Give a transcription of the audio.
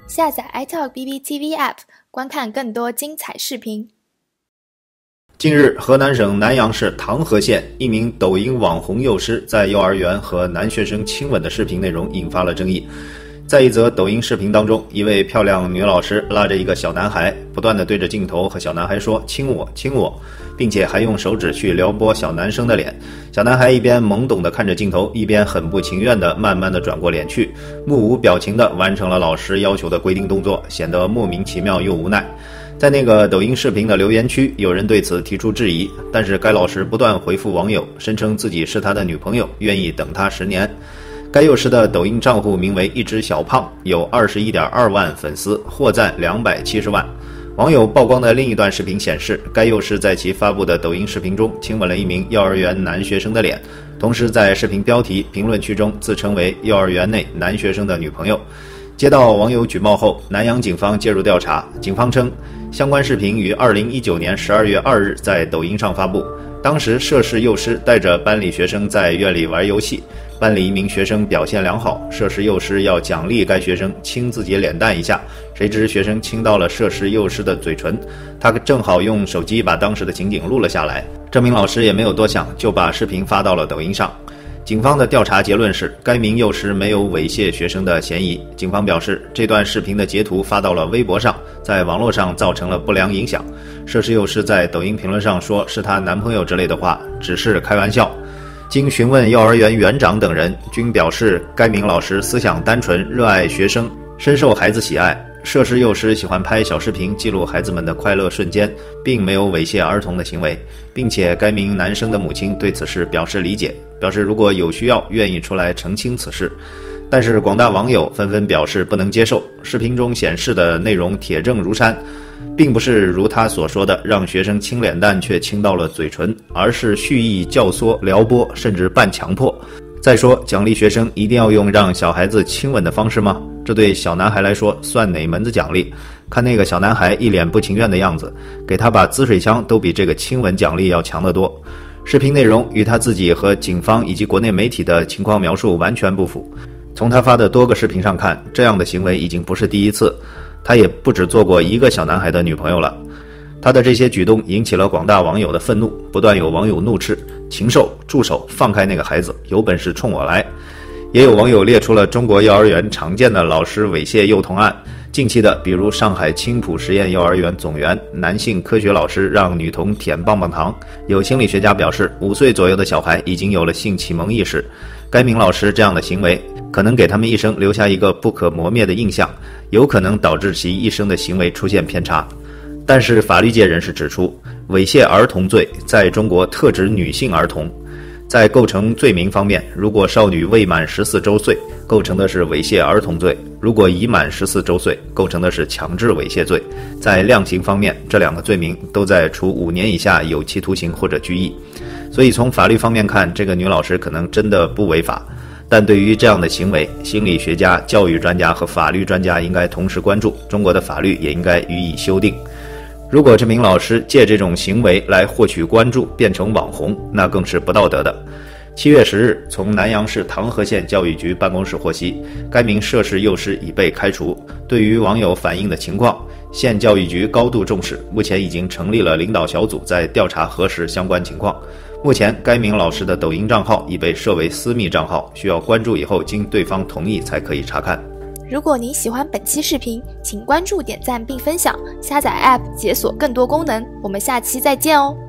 下载 iTalk BBTV App， 观看更多精彩视频。 近日，河南省南阳市唐河县一名抖音网红幼师在幼儿园和男学生亲吻的视频内容引发了争议。在一则抖音视频当中，一位漂亮女老师拉着一个小男孩，不断地对着镜头和小男孩说亲我亲我，并且还用手指去撩拨小男生的脸。小男孩一边懵懂地看着镜头，一边很不情愿地慢慢地转过脸去，目无表情地完成了老师要求的规定动作，显得莫名其妙又无奈。在那个抖音视频的留言区，有人对此提出质疑，但是该老师不断回复网友，声称自己是他的女朋友，愿意等他10年。该幼师的抖音账户名为一只小胖，有21.2万粉丝，获赞270万。网友曝光的另一段视频显示，该幼师在其发布的抖音视频中亲吻了一名幼儿园男学生的脸，同时在视频标题评论区中自称为幼儿园内男学生的女朋友。接到网友举报后，南阳警方介入调查。警方称，相关视频于2019年12月2日在抖音上发布。当时涉事幼师带着班里学生在院里玩游戏，班里一名学生表现良好，涉事幼师要奖励该学生亲自己脸蛋一下，谁知学生亲到了涉事幼师的嘴唇，他正好用手机把当时的情景录了下来。这名老师也没有多想，就把视频发到了抖音上。警方的调查结论是，该名幼师没有猥亵学生的嫌疑。警方表示，这段视频的截图发到了微博上，在网络上造成了不良影响。涉事幼师在抖音评论上说是她男朋友之类的话，只是开玩笑。经询问幼儿园园长等人，均表示该名老师思想单纯，热爱学生，深受孩子喜爱。涉事幼师喜欢拍小视频记录孩子们的快乐瞬间，并没有猥亵儿童的行为，并且该名男生的母亲对此事表示理解，表示如果有需要愿意出来澄清此事。但是广大网友纷纷表示不能接受，视频中显示的内容铁证如山，并不是如他所说的让学生亲脸蛋却亲到了嘴唇，而是蓄意教唆、撩拨，甚至半强迫。再说，奖励学生一定要用让小孩子亲吻的方式吗？这对小男孩来说算哪门子奖励？看那个小男孩一脸不情愿的样子，给他把滋水枪都比这个亲吻奖励要强得多。视频内容与他自己和警方以及国内媒体的情况描述完全不符。从他发的多个视频上看，这样的行为已经不是第一次，他也不止做过一个小男孩的女朋友了。他的这些举动引起了广大网友的愤怒，不断有网友怒斥：禽兽，住手，放开那个孩子，有本事冲我来。也有网友列出了中国幼儿园常见的老师猥亵幼童案，近期的比如上海青浦实验幼儿园总园男性科学老师让女童舔棒棒糖。有心理学家表示，5岁左右的小孩已经有了性启蒙意识，该名老师这样的行为可能给他们一生留下一个不可磨灭的印象，有可能导致其一生的行为出现偏差。但是法律界人士指出，猥亵儿童罪在中国特指女性儿童。在构成罪名方面，如果少女未满14周岁，构成的是猥亵儿童罪；如果已满14周岁，构成的是强制猥亵罪。在量刑方面，这2个罪名都在处5年以下有期徒刑或者拘役。所以从法律方面看，这个女老师可能真的不违法。但对于这样的行为，心理学家、教育专家和法律专家应该同时关注，中国的法律也应该予以修订。如果这名老师借这种行为来获取关注，变成网红，那更是不道德的。7月10日，从南阳市唐河县教育局办公室获悉，该名涉事幼师已被开除。对于网友反映的情况，县教育局高度重视，目前已经成立了领导小组在调查核实相关情况。目前该名老师的抖音账号已被设为私密账号，需要关注以后经对方同意才可以查看。 如果您喜欢本期视频，请关注、点赞并分享，下载 App 解锁更多功能。我们下期再见哦。